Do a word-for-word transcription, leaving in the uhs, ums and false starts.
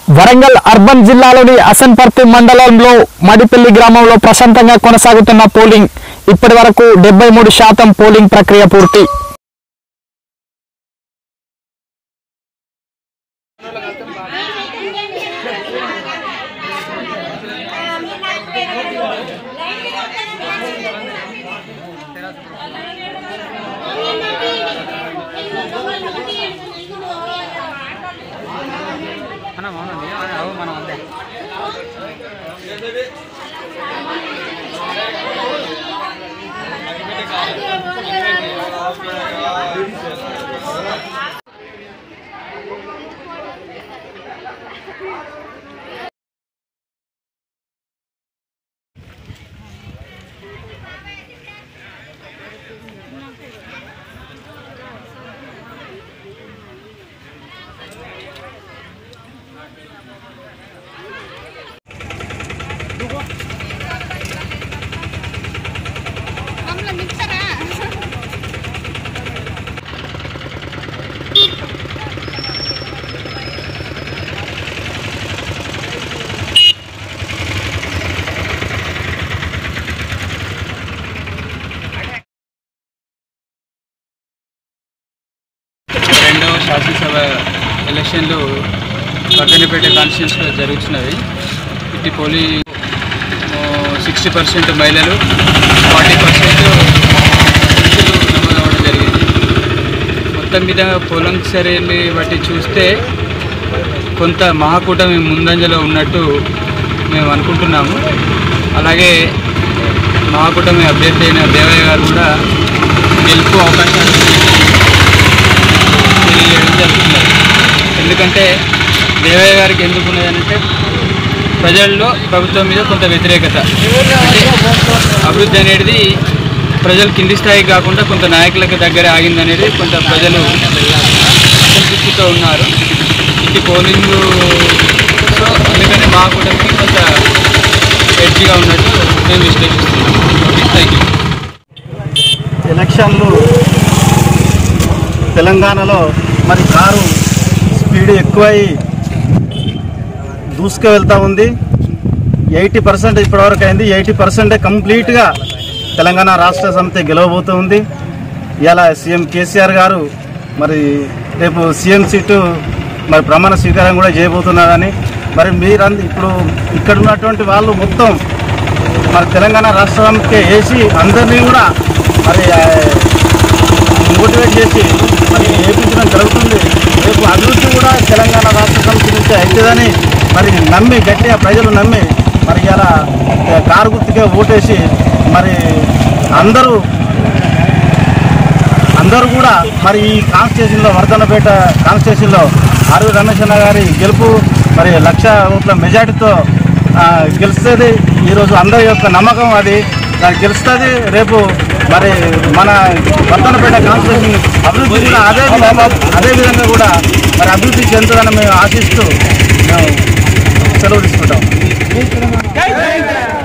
Warangal urban జిల్లాలోని అసన్పర్తి మండలంలో మడిపల్లి గ్రామంలో ప్రశాంతంగా కొనసాగుతున్న పోలింగ్ ఇప్పటివరకు డెబ్బై మూడు శాతం పోలింగ్ ప్రక్రియ పూర్తి. రెండవ శాసనసభ ఎలక్షన్లు వర్ధన్నపేట కాన్స్టిట్యూన్సీలో జరుగుతున్నవి. ఇటు పోలింగ్ సిక్స్టీ పర్సెంట్ మహిళలు, ఫార్టీ పర్సెంట్ పురుషులు నమోదవడం జరిగింది. మొత్తం మీద పోలింగ్ సర్వేని బట్టి చూస్తే కొంత మహాకూటమి ముందంజలో ఉన్నట్టు మేము అనుకుంటున్నాము. అలాగే మహాకూటమి అభ్యర్థి అయిన దేవయ్య గారు కూడా గెలుపు అవకాశాలు తెలియజేయడం జరుగుతున్నది. ఎందుకంటే దేవయ్య గారికి ఎందుకు ఉన్నదంటే ప్రజల్లో ప్రభుత్వం మీద కొంత వ్యతిరేకత, అంటే అభివృద్ధి అనేది ప్రజలు కింది స్థాయికి కాకుండా కొంత నాయకులకు దగ్గర ఆగిందనేది కొంత ప్రజలు అసంతృప్తితో ఉన్నారు. ఇది పోలింగ్ సో అందుకని మా కూటమికి కొంత ఎడ్జిగా ఉన్నట్టు మేము విశ్లేషిస్తున్నాం. ఎలక్షన్లు తెలంగాణలో మరి కారు స్పీడ్ ఎక్కువై దూసుకు వెళ్తూ ఉంది. ఎయిటీ పర్సెంట్ ఇప్పటివరకు అయింది. ఎయిటీ పర్సెంటే కంప్లీట్గా తెలంగాణ రాష్ట్ర సమితి గెలవబోతూ ఉంది. ఇలా సీఎం కేసీఆర్ గారు మరి రేపు సీఎం సీటు మరి ప్రమాణ స్వీకారం కూడా చేయబోతున్నారని మరి మీరందరూ ఇప్పుడు ఇక్కడ ఉన్నటువంటి వాళ్ళు మొత్తం మరి తెలంగాణ రాష్ట్ర సమితికి వేసి అందరినీ కూడా మరి మోటివేట్ చేసి మరి వేయించడం జరుగుతుంది. రేపు అభివృద్ధి కూడా తెలంగాణ రాష్ట్ర సమితి నుంచి అవుతుందని మరి నమ్మి గట్టిగా ప్రజలు నమ్మి మరి ఇలా కారు గుర్తుకే ఓటేసి మరి అందరూ అందరూ కూడా మరి ఈ కాన్స్టిట్యూషన్లో వర్ధన్నపేట కాన్స్టిట్యూషన్లో ఆర్వి రమేష్ అన్న గారి గెలుపు మరి లక్ష ఓట్ల మెజార్టీతో గెలుస్తుంది. ఈరోజు అందరి యొక్క నమ్మకం అది గెలుస్తుంది. రేపు మరి మన వర్ధన్నపేట కాన్స్టిట్యూషన్ అభివృద్ధి కూడా అదే అదే విధంగా కూడా మరి అభివృద్ధి చెందుతుందని మేము ఆశిస్తూ మేము సెలవు తీసుకుంటాం.